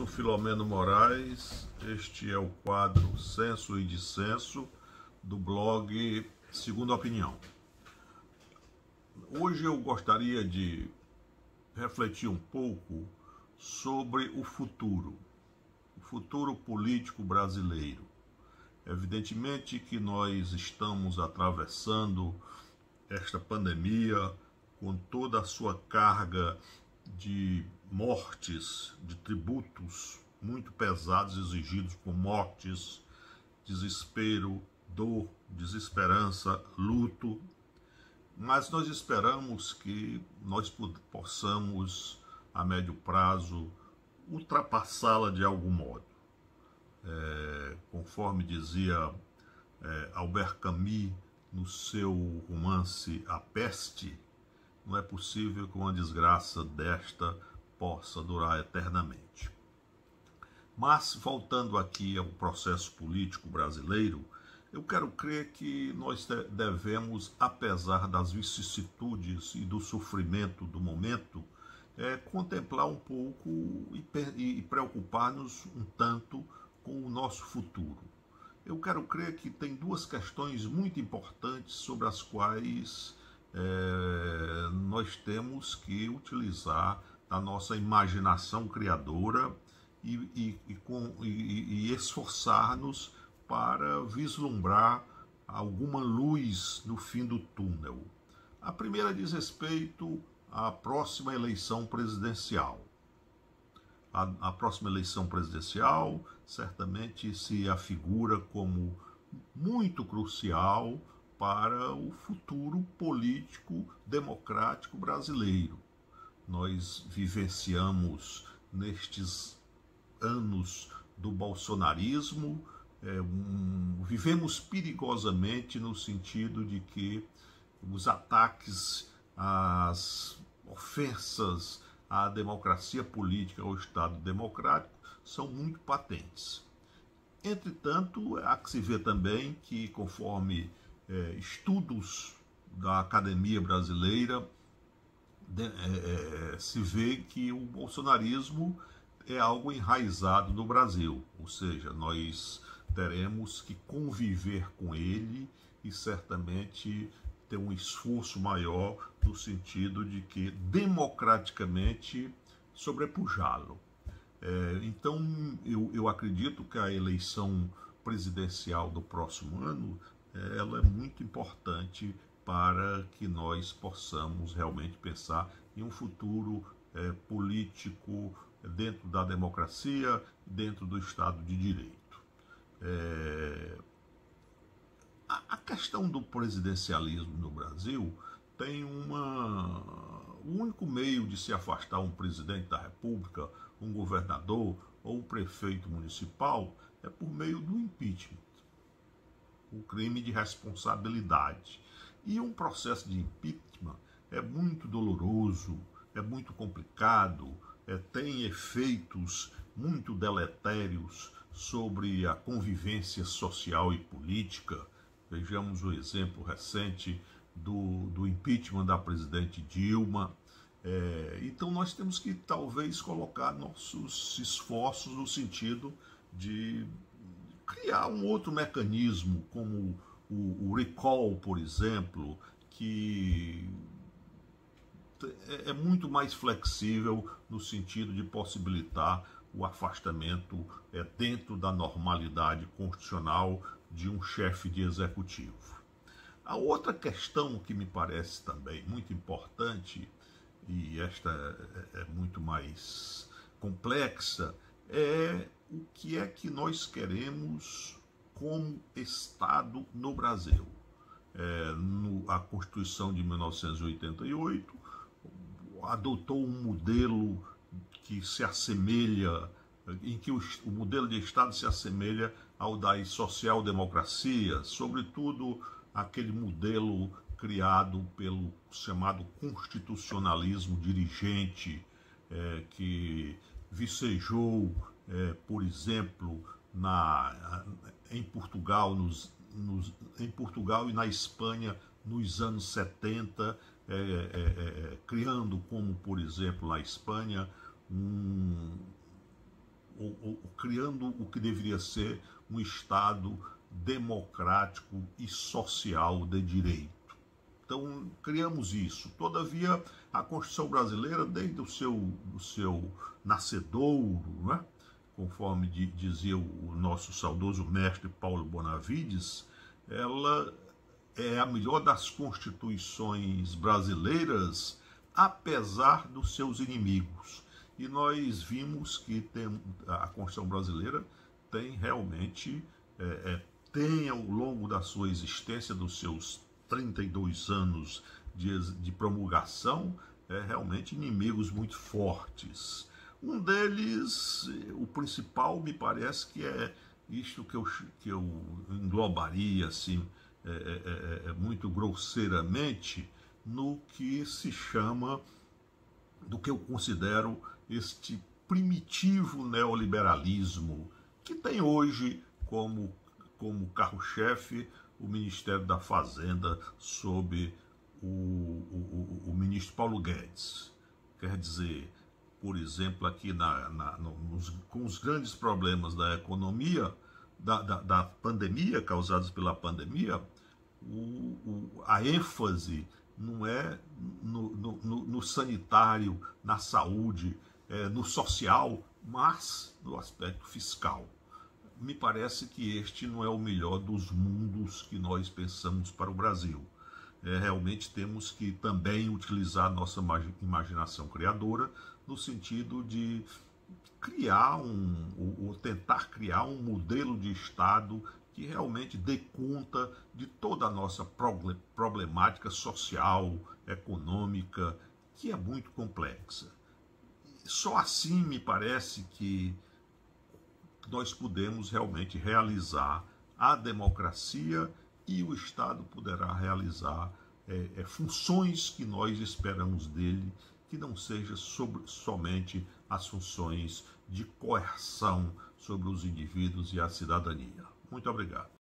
sou Filomeno Moraes, este é o quadro Senso e Dissenso do blog Segunda Opinião. Hoje eu gostaria de refletir um pouco sobre o futuro político brasileiro. Evidentemente que nós estamos atravessando esta pandemia com toda a sua carga de mortes, de tributos muito pesados exigidos por mortes, desespero, dor, desesperança, luto. Mas nós esperamos que nós possamos, a médio prazo, ultrapassá-la de algum modo. Conforme dizia Albert Camus no seu romance A Peste, não é possível que uma desgraça desta possa durar eternamente. Mas, voltando aqui ao processo político brasileiro, eu quero crer que nós devemos, apesar das vicissitudes e do sofrimento do momento, contemplar um pouco e preocupar-nos um tanto com o nosso futuro. Eu quero crer que tem duas questões muito importantes sobre as quais nós temos que utilizar a nossa imaginação criadora e esforçar-nos para vislumbrar alguma luz no fim do túnel. A primeira diz respeito à próxima eleição presidencial. A próxima eleição presidencial certamente se afigura como muito crucial para o futuro político democrático brasileiro. Nós vivenciamos nestes anos do bolsonarismo, vivemos perigosamente no sentido de que os ataques, as ofensas à democracia política, ao Estado democrático, são muito patentes. Entretanto, há que se ver também que, conforme estudos da academia brasileira, se vê que o bolsonarismo é algo enraizado no Brasil, ou seja, nós teremos que conviver com ele e certamente ter um esforço maior no sentido de que democraticamente sobrepujá-lo. Então eu acredito que a eleição presidencial do próximo ano ela é muito importante para que nós possamos realmente pensar em um futuro político dentro da democracia, dentro do Estado de Direito. A questão do presidencialismo no Brasil tem o único meio de se afastar um presidente da República, um governador ou um prefeito municipal é por meio do impeachment, o crime de responsabilidade. E um processo de impeachment é muito doloroso, é muito complicado, tem efeitos muito deletérios sobre a convivência social e política. Vejamos o exemplo recente do impeachment da presidente Dilma. Então nós temos que talvez colocar nossos esforços no sentido de criar um outro mecanismo, como o recall, por exemplo, que é muito mais flexível no sentido de possibilitar o afastamento dentro da normalidade constitucional de um chefe de executivo. A outra questão que me parece também muito importante, e esta é muito mais complexa, é o que é que nós queremos como Estado no Brasil. A Constituição de 1988 adotou um modelo que se assemelha, em que o modelo de Estado se assemelha ao das social-democracias, sobretudo aquele modelo criado pelo chamado constitucionalismo dirigente, que vicejou, por exemplo, em Portugal, em Portugal e na Espanha nos anos 70, criando como, por exemplo, na Espanha, criando o que deveria ser um Estado democrático e social de direito. Então, criamos isso. Todavia, a Constituição brasileira, desde o seu nascedouro, né? Conforme dizia o nosso saudoso mestre Paulo Bonavides, ela é a melhor das constituições brasileiras, apesar dos seus inimigos. E nós vimos que a Constituição brasileira tem realmente, tem ao longo da sua existência, dos seus 32 anos de promulgação, realmente inimigos muito fortes. Um deles, o principal, me parece que é isto que eu englobaria assim, muito grosseiramente, no que se chama, do que eu considero este primitivo neoliberalismo, que tem hoje como carro-chefe o Ministério da Fazenda sob o ministro Paulo Guedes. Quer dizer, por exemplo, aqui com os grandes problemas da economia, da pandemia, causados pela pandemia, a ênfase não é no sanitário, na saúde, no social, mas no aspecto fiscal. Me parece que este não é o melhor dos mundos que nós pensamos para o Brasil. Realmente temos que também utilizar nossa imaginação criadora no sentido de criar ou tentar criar um modelo de Estado que realmente dê conta de toda a nossa problemática social, econômica, que é muito complexa. Só assim me parece que nós podemos realmente realizar a democracia e o Estado poderá realizar funções que nós esperamos dele, que não seja somente as funções de coerção sobre os indivíduos e a cidadania. Muito obrigado.